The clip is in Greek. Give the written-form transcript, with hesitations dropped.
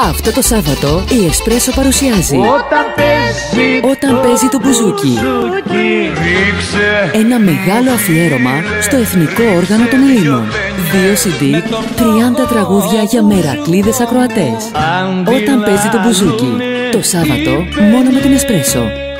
Αυτό το Σάββατο η Εσπρέσο παρουσιάζει Όταν παίζει το μπουζούκι. Ένα μεγάλο αφιέρωμα στο εθνικό όργανο των Ελλήνων. 2 CD, 30 τραγούδια για μερακλείδες ακροατές. Όταν παίζει το μπουζούκι. Το Σάββατο μόνο με την Εσπρέσο.